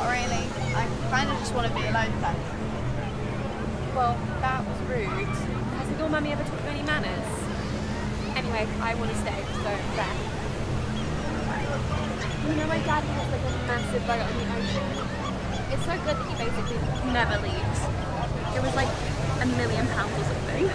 Not really. I kind of just want to be alone, thanks. Well, that was rude. Hasn't your mummy ever taught you any manners? Anyway, I want to stay, so there. You know my daddy has like a massive boat on the ocean? It's so good that he basically never leaves. It was like £1 million or something.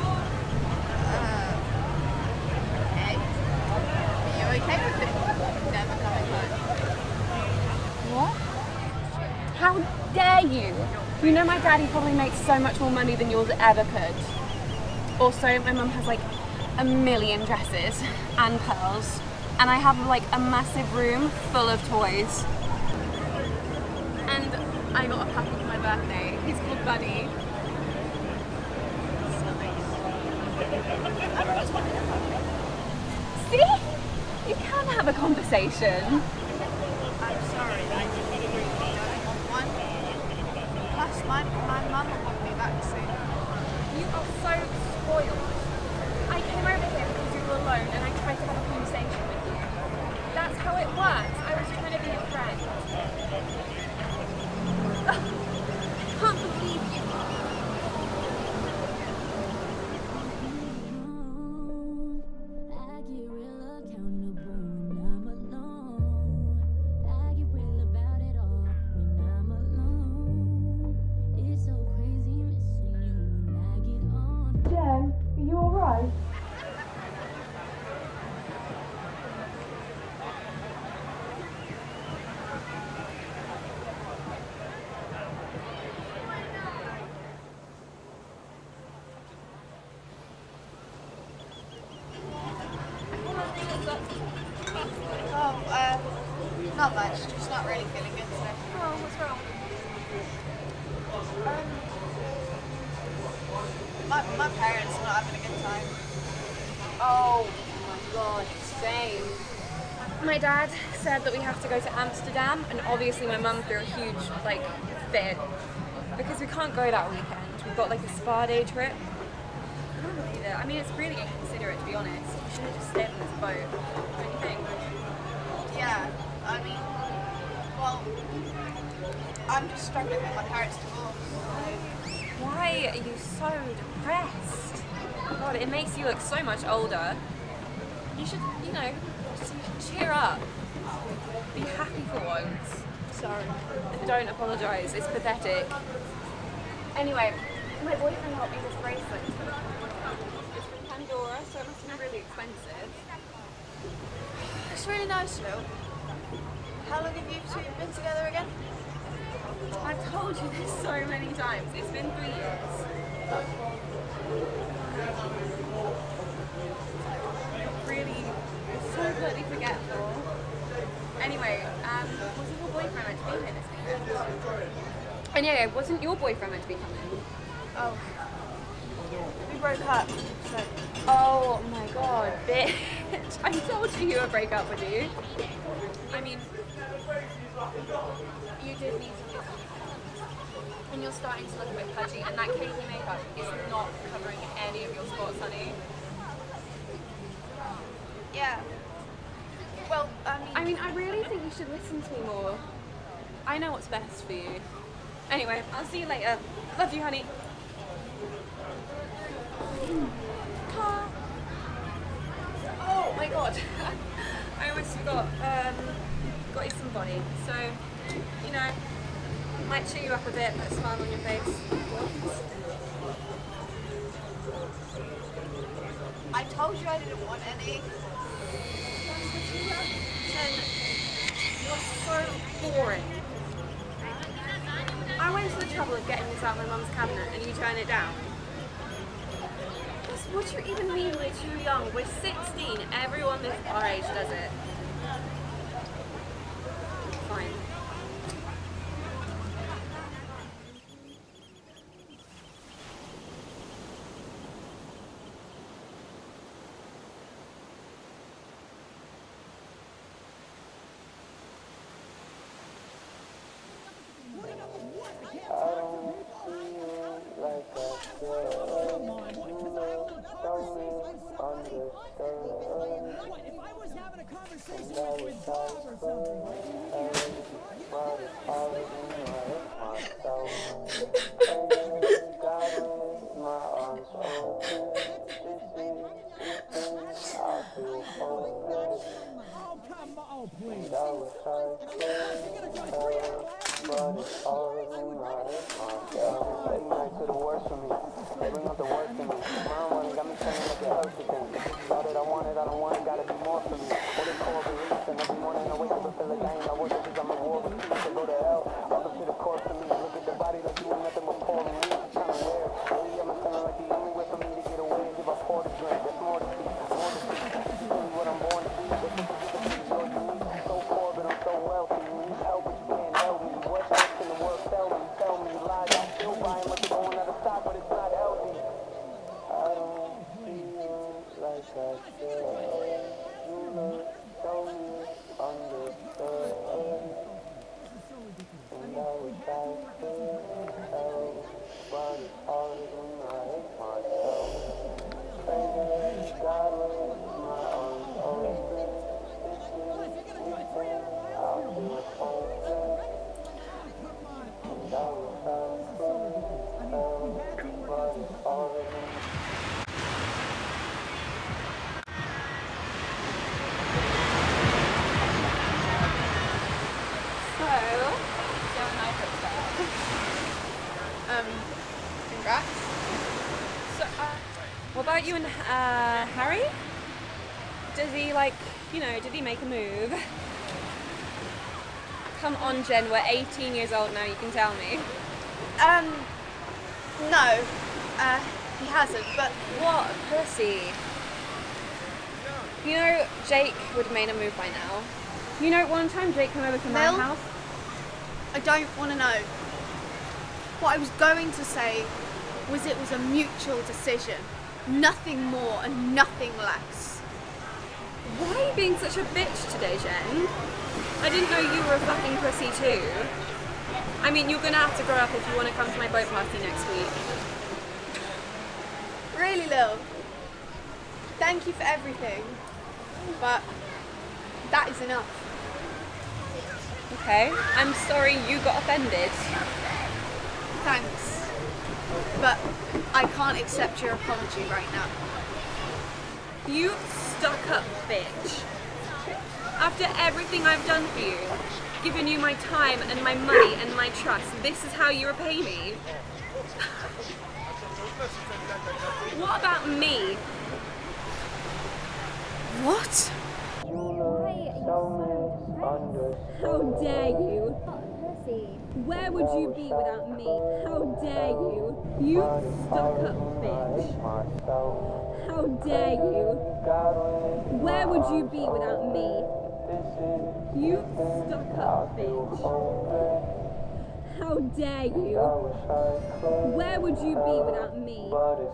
Okay. Are you okay with it never coming home? What? How dare you? You know my daddy probably makes so much more money than yours ever could. Also, my mum has like 1 million dresses and pearls, and I have like a massive room full of toys. And I got a puppy for my birthday. He's called Bunny. I've always wanted a puppy. See? You can have a conversation. I'm sorry. I don't want one. Plus, my mum will want me back soon. You are so spoiled. I came over here because you were alone and I tried to have a conversation with you. That's how it works. I was trying to be a friend. Can't believe you. Jen, are you alright? Not much. Just not really feeling good today. Oh, what's wrong? My parents are not having a good time. Oh my god, same. My dad said that we have to go to Amsterdam, and obviously my mum threw a huge, fit. Because we can't go that weekend. We've got, a spa day trip. I can't believe it. I mean, it's really inconsiderate, to be honest. We should have just stayed on this boat. Don't you think? Yeah, I mean, well, I'm just struggling with my parents' divorce. Why are you so depressed? God, it makes you look so much older. You should, just cheer up. Be happy for once. Sorry. Don't apologise, it's pathetic. Anyway, my boyfriend got me this bracelet. It's from Pandora, so it must be really expensive. It's really nice, Lou. How long have you two been together again? I've told you this so many times. It's been 3 years. Really, so bloody forgetful. Anyway, wasn't your boyfriend meant to be here this weekend? And yeah, wasn't your boyfriend meant to be coming? Oh. We broke up, so... Oh my god, bitch. I told you you would break up with you. I mean, you did need to do something. And you're starting to look a bit pudgy, and that cakey makeup is not covering any of your spots, honey. Yeah. Well, I mean, I really think you should listen to me more. I know what's best for you. Anyway, I'll see you later. Love you, honey. Oh my god. I almost forgot. Got you some body. So, might cheer you up a bit, put a smile on your face. I told you I didn't want any. Jen, you're so boring. I went to the trouble of getting this out of my mum's cabinet and you turn it down. What do you even mean we're too young? We're 16. Everyone this our age does it. Fine. If I was having a conversation with Bob or something, So, Congrats. So, what about you and Harry? Does he did he make a move? Come on, Jen, we're 18 years old now, you can tell me. No, he hasn't, but... What a pussy. You know, Jake would have made a move by now. You know, one time Jake came over to my house. I don't want to know. What I was going to say was it was a mutual decision. Nothing more and nothing less. Why are you being such a bitch today, Jen? I didn't know you were a fucking pussy too. I mean, you're gonna have to grow up if you want to come to my boat party next week. Really, Lil. Thank you for everything, but that is enough. Okay, I'm sorry you got offended. Thanks, but I can't accept your apology right now. You stuck-up bitch. After everything I've done for you, given you my time and my money and my trust, this is how you repay me. What about me? What? How dare you? Where would you be without me? How dare you? You stuck-up bitch. How dare you? Where would you be without me? You stuck-up bitch. How dare you? Where would you be without me?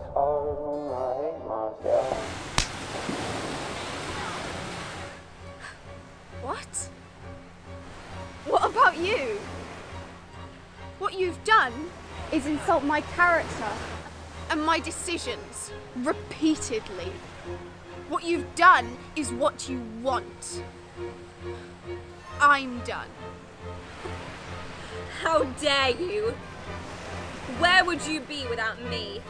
What? What about you? What you've done is insult my character and my decisions repeatedly. What you've done is what you want. I'm done. How dare you? Where would you be without me?